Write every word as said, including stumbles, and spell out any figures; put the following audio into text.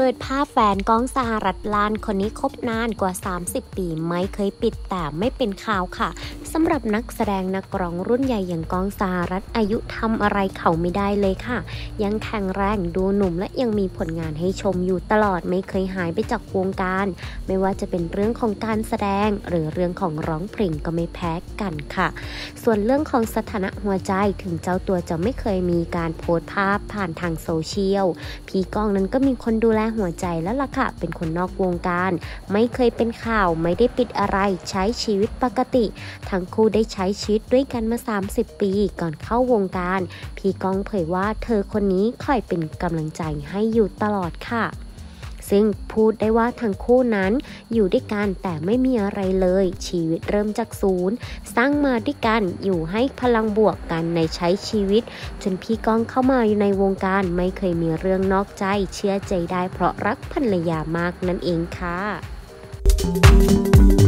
ปิดภาพแฟนก้องสหรัฐลานคนนี้คบนานกว่าสามสิบปีไม่เคยปิดแต่ไม่เป็นข่าวค่ะสำหรับนักแสดงนักร้องรุ่นใหญ่อย่างก้องสหรัฐอายุทำอะไรเขาไม่ได้เลยค่ะยังแข็งแรงดูหนุ่มและยังมีผลงานให้ชมอยู่ตลอดไม่เคยหายไปจากวงการไม่ว่าจะเป็นเรื่องของการแสดงหรือเรื่องของร้องเพลงก็ไม่แพ้กันค่ะส่วนเรื่องของสถานะหัวใจถึงเจ้าตัวจะไม่เคยมีการโพสต์ภาพผ่านทางโซเชียลพี่ก้องนั้นก็มีคนดูแลหัวใจแล้วล่ะค่ะเป็นคนนอกวงการไม่เคยเป็นข่าวไม่ได้ปิดอะไรใช้ชีวิตปกติทั้งคู่ได้ใช้ชีวิตด้วยกันมาสามสิบปีก่อนเข้าวงการพี่ก้องเผยว่าเธอคนนี้คอยเป็นกำลังใจให้อยู่ตลอดค่ะซึ่งพูดได้ว่าทั้งคู่นั้นอยู่ด้วยกันแต่ไม่มีอะไรเลยชีวิตเริ่มจากศูนย์สร้างมาด้วยกันอยู่ให้พลังบวกกันในใช้ชีวิตจนพี่ก้องเข้ามาอยู่ในวงการไม่เคยมีเรื่องนอกใจเชื่อใจได้เพราะรักภรรยามากนั่นเองค่ะ